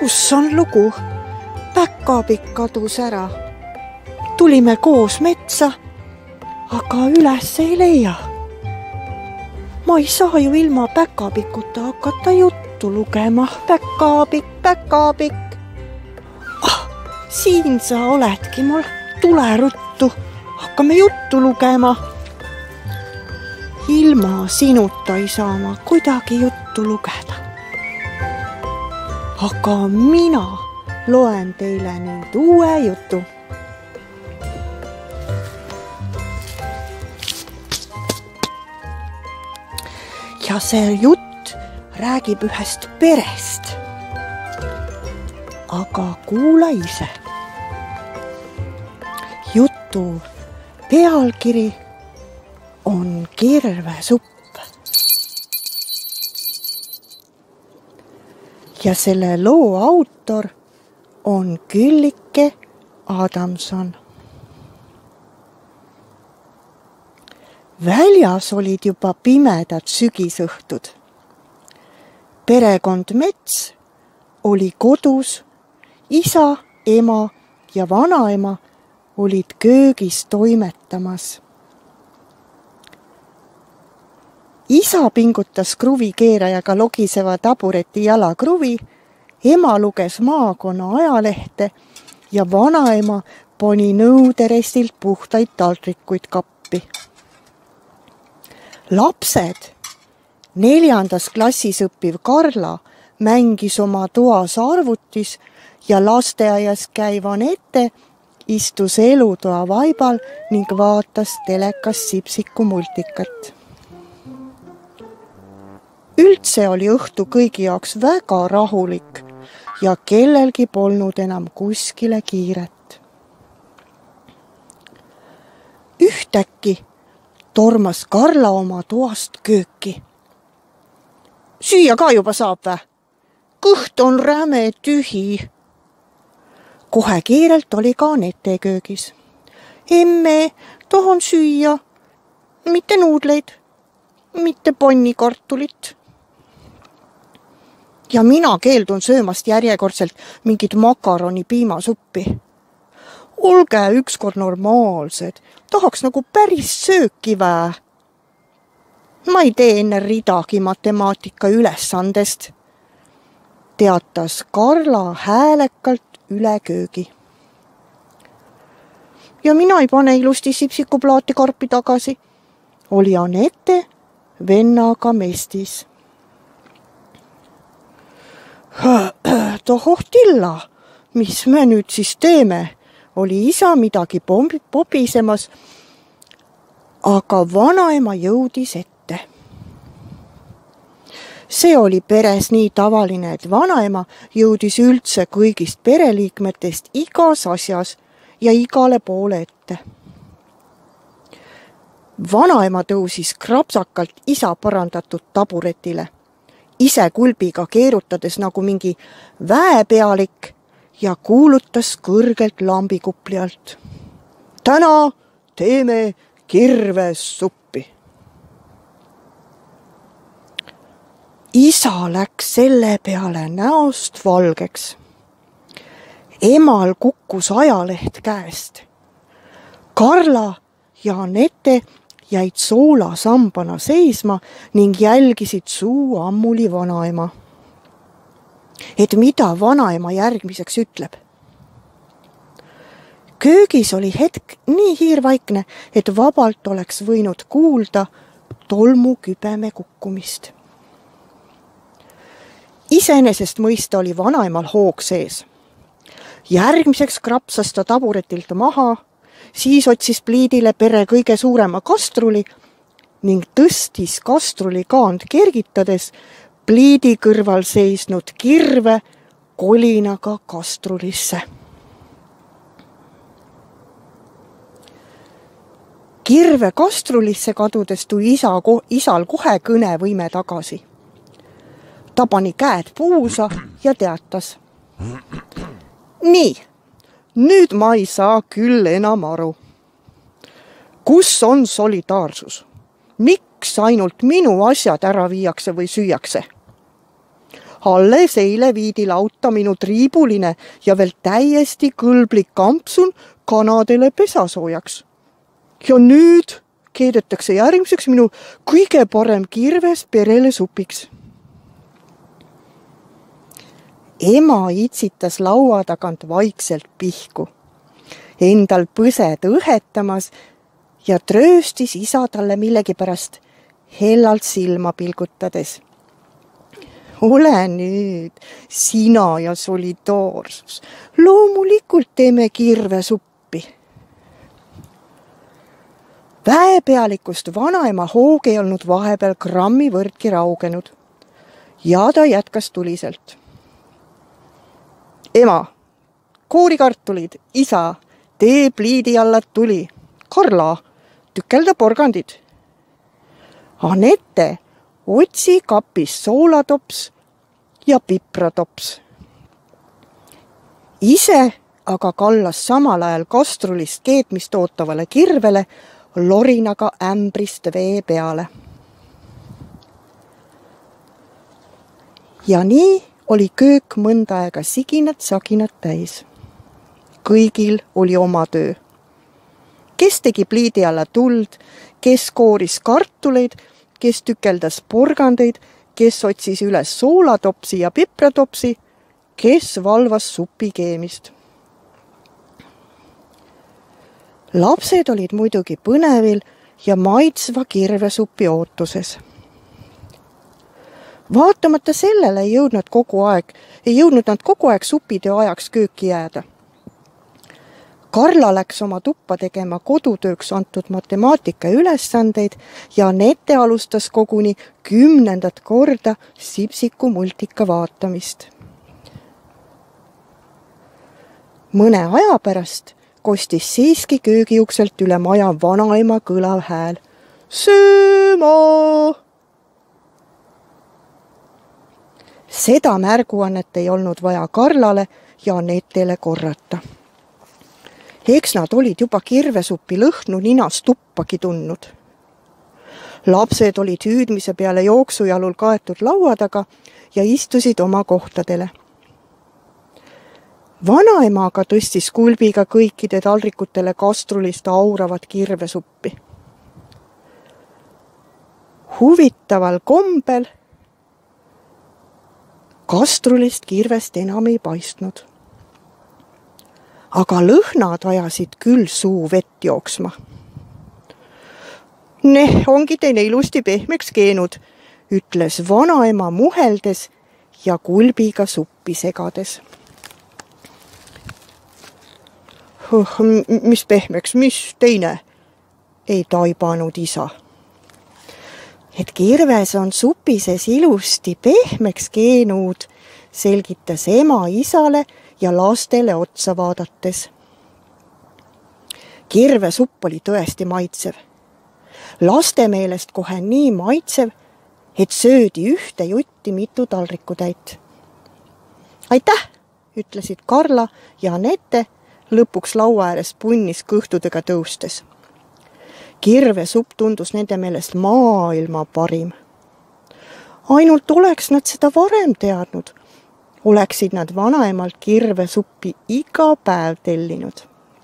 kus on lugu? Päkapikk kadus ära. Tulime koos metsa, aga üles ei leia. Ma ei saa ju ilma päkapikuta hakata juttu lugema. Päkapikk, päkapikk. Siin sa oledki mul. Tule ruttu. Hakkame juttu lugema. Ilma sinuta ei saa ma kuidagi juttu lugeda. Aga mina loen teile nüüd uue jutu. Ja see jutt räägib ühest perest. Aga kuula ise. Jutu pealkiri on kirvesupp. Ja selle loo autor on Küllike Adamson. Väljas olid juba pimedad sügisõhtud. Perekond Mets oli kodus, isa, ema ja vanaema olid köögis toimetamas. Isa pingutas kruvikeerajaga logiseva tabureti jalakruvi, ema luges maakonna ajalehte ja vanaema pani nõuderestilt puhtaid taldrikuid kappi. Lapsed, 4. klassis õppiv Karla mängis oma toas arvutis ja lasteaias käiv Anette istus elutoa vaibal ning vaatas telekas Sipsiku multikat. Üldse oli õhtu kõigi jaoks väga rahulik ja kellelgi polnud enam kuskile kiiret. Ühtäkki tormas Karla oma toast kööki. Süüa ka juba saab vä? Kõht on räme tühi. Kohe kiirelt oli ka Anette köögis. Emme, tahan süüa. Mitte nuudleid, mitte pannikartulit. Ja mina keeldun söömast järjekordselt mingit makaroni piimasuppi. Olge ükskord normaalsed, tahaks nagu päris sööki vää. Ma ei tee enne ridagi matemaatika ülesandest, teatas Karla häälekalt üle köögi. Ja mina ei pane ilusti Sipsiku plaati karpi tagasi, oli Anette vennaga mestis. Tohoh tilla, mis me nüüd siis teeme? Oli isa midagi pobisemas, aga vanaema jõudis ette. See oli peres nii tavaline, et vanaema jõudis üldse kõigist pereliikmetest igas asjas ja igale poole ette. Vanaema tõusis krapsakalt isa parandatud taburetile, ise kulbiga keerutades nagu mingi väepealik ja kuulutas kõrgelt lambikupli alt. Täna teeme kirvesuppi. Isa läks selle peale näost valgeks. Emal kukkus ajaleht käest. Karla ja Anette jäid soolasambana seisma ning jälgisid suu ammuli vanaema. Et mida vanaema järgmiseks ütleb. Köögis oli hetk nii hiirvaikne, et vabalt oleks võinud kuulda tolmukübeme kukkumist. Iseenesest mõista oli vanaemal hoog sees. Järgmiseks krapsas ta taburetilt maha, siis otsis pliidile pere kõige suurema kastruli ning tõstis kastruli kaand kergitades pliidi kõrval seisnud kirve kolinaga kastrulisse. Kirve kastrulisse kadudes tuli isal kohe kõnevõime tagasi. Ta pani käed puusa ja teatas. Nii, nüüd ma ei saa küll enam aru. Kus on solidaarsus? Miks ainult minu asjad ära viiakse või süüakse? Alles eile viidi lauta minu triibuline ja veel täiesti kõlblik kampsun kanadele pesasoojaks. Ja nüüd keedetakse järgmiseks minu kõige parem kirves perele supiks. Ema itsitas laua tagant vaikselt pihku, endal põsed õhetamas ja trööstis isa talle millegipärast hellalt silma pilgutades. Ole nüüd sina ja solidaarsus. Loomulikult teeme kirvesuppi. Väepealikust vanaema hoog ei olnud vahepeal grammi võrdki raugenud ja ta jätkas tuliselt. Ema, koorikartulid, isa, tee pliidi alla tuli. Karla, tükelda porgandid. Anette, otsi kapis soolatops ja pipratops. Ise aga kallas samal ajal kastrulist keetmist ootavale kirvele lorinaga ämbrist vee peale. Ja nii oli köök mõnda aega siginat-saginat täis. Kõigil oli oma töö. Kes tegi pliidi alla tuld, kes kooris kartuleid, kes tükeldas porgandeid, kes otsis üles soolatopsi ja pipratopsi, kes valvas supi keemist. Lapsed olid muidugi põnevil ja maitsva kirvesupi ootuses. Vaatamata sellele ei jõudnud nad kogu aeg supitöö ajaks kööki jääda. Karla läks oma tuppa tegema kodutööks antud matemaatika ülesandeid ja Anette alustas koguni 10. korda Sipsiku multika vaatamist. Mõne aja pärast kostis siiski köögiukselt üle maja vanaema kõlav hääl. Sööma! Seda märguannet ei olnud vaja Karlale ja Anetele korrata. Eks nad olid juba kirvesupi lõhnu ninas tuppagi tundnud. Lapsed olid hüüdmise peale jooksujalul kaetud laua taga ja istusid oma kohtadele. Vanaema aga tõstis kulbiga kõikide taldrikutele kastrulist auravat kirvesuppi. Huvitaval kombel kastrulist kirvest enam ei paistnud. Aga lõhnad ajasid küll suu vett jooksma. Ongi teine ilusti pehmeks keenud, ütles vanaema muheldes ja kulbiga suppi segades. Mis pehmeks, mis teine? Ei taibanud isa. Et kirves on supises ilusti pehmeks keenud, selgitas ema isale ja lastele otsa vaadates. Kirvesupp oli tõesti maitsev. Laste meelest kohe nii maitsev, et söödi ühte jutti mitu taldrikutäit. Aitäh, ütlesid Karla ja Anette lõpuks laua ääres punnis kõhtudega tõustes. Kirvesupp tundus nende meelest maailma parim. Ainult oleks nad seda varem teadnud, oleksid nad vanaemalt kirvesuppi iga päev tellinud.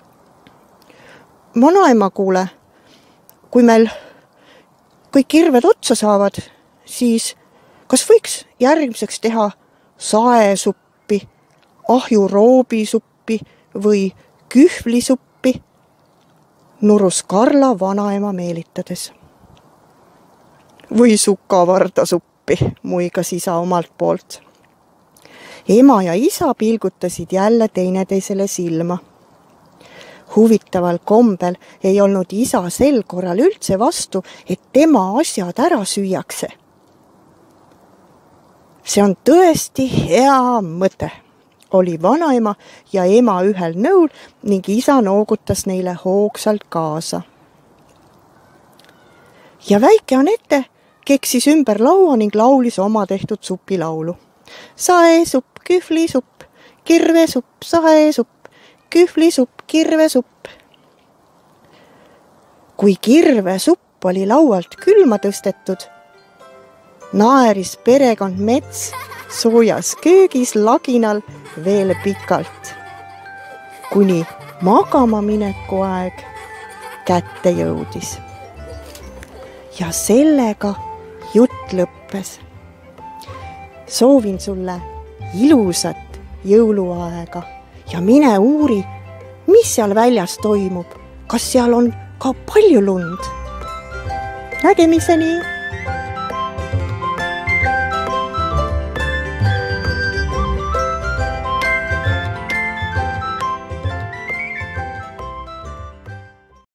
Vanaema, kuule, kui meil kõik kirved otsa saavad, siis kas võiks järgmiseks teha saesuppi, ahjuroobisuppi või kühvlisuppi, nurus Karla vanaema meelitades. Või sukavardasuppi, muigas isa omalt poolt. Ema ja isa pilgutasid jälle teineteisele silma. Huvitaval kombel ei olnud isa sel korral üldse vastu, et tema asjad ära süüakse. See on tõesti hea mõte, oli vanaema ja ema ühel nõul ning isa noogutas neile hoogsalt kaasa. Ja väike Anette keksis ümber laua ning laulis oma tehtud supilaulu. Saesupp, kühvlisupp, kirvesupp, saesupp, kühvlisupp, kirvesupp. Kui kirvesupp oli laualt külma tõstetud, naeris perekond Mets soojas köögis laginal veel pikalt, kuni magama mineku aeg kätte jõudis. Ja sellega jutt lõppes. Soovin sulle ilusat jõuluaega ja mine uuri, mis seal väljas toimub. Kas seal on ka palju lund? Nägemiseni!